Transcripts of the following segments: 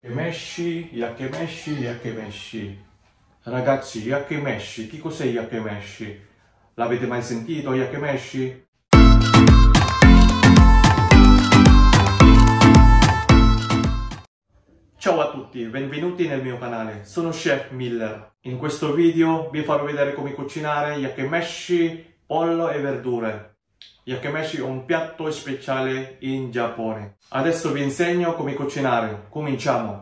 Yakimeshi, yakimeshi. Ragazzi, yakimeshi, che cos'è yakimeshi? L'avete mai sentito yakimeshi? Ciao a tutti, benvenuti nel mio canale, sono Chef Miller. In questo video vi farò vedere come cucinare yakimeshi, pollo e verdure. Yakimeshi è un piatto speciale in Giappone. Adesso vi insegno come cucinare, cominciamo!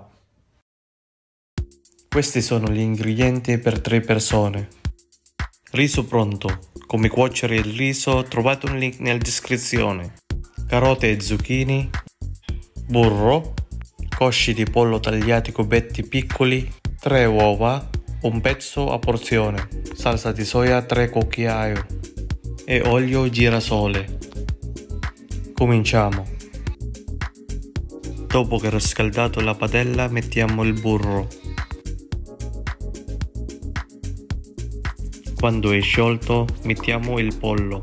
Questi sono gli ingredienti per 3 persone. Riso pronto. Come cuocere il riso trovate un link nella descrizione. Carote e zucchine, burro, cosci di pollo tagliati cubetti piccoli, 3 uova, un pezzo a porzione, salsa di soia 3 cucchiai e olio girasole. Cominciamo. Dopo che ho riscaldato la padella mettiamo il burro. Quando è sciolto mettiamo il pollo.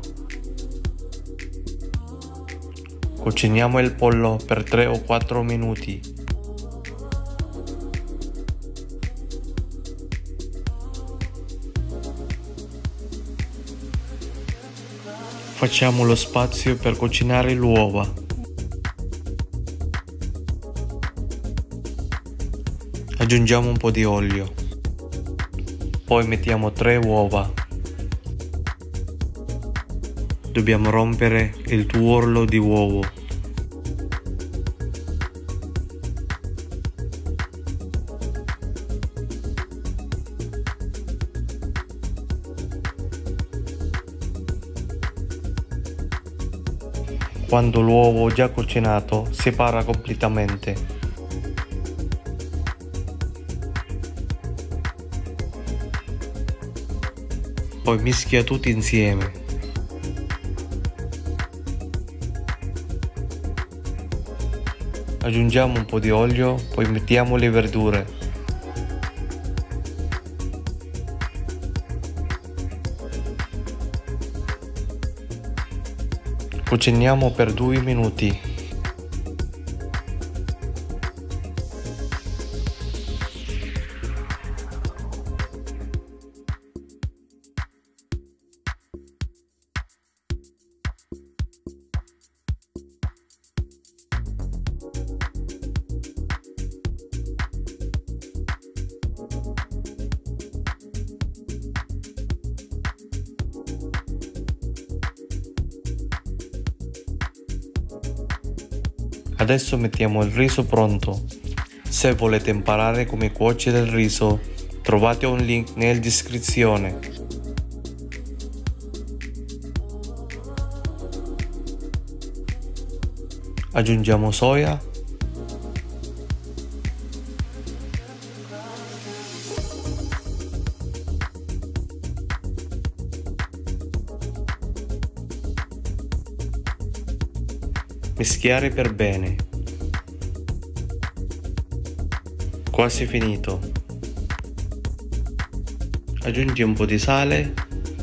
Cuciniamo il pollo per 3 o 4 minuti. Facciamo lo spazio per cucinare l'uova. Aggiungiamo un po' di olio. Poi mettiamo 3 uova. Dobbiamo rompere il tuorlo di uovo. Quando l'uovo è già cucinato, separa completamente. Poi mischia tutti insieme. Aggiungiamo un po' di olio, poi mettiamo le verdure. Cuciniamo per 2 minuti. Adesso mettiamo il riso pronto. Se volete imparare come cuocere il riso, trovate un link nella descrizione. Aggiungiamo soia. Mischiare per bene. Quasi finito. Aggiungi un po' di sale.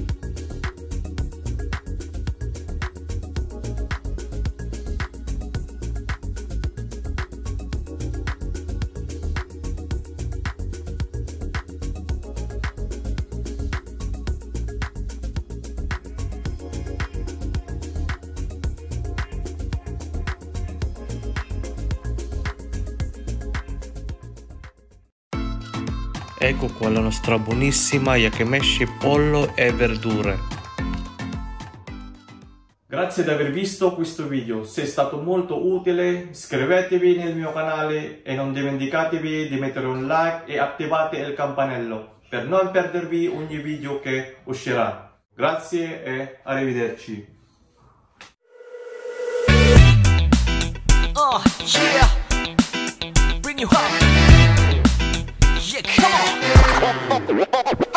Ecco qua la nostra buonissima yakimeshi pollo e verdure. Grazie di aver visto questo video, se è stato molto utile iscrivetevi nel mio canale e non dimenticatevi di mettere un like e attivate il campanello per non perdervi ogni video che uscirà. Grazie e arrivederci. Yeah. Bring you up. Yeah, come on.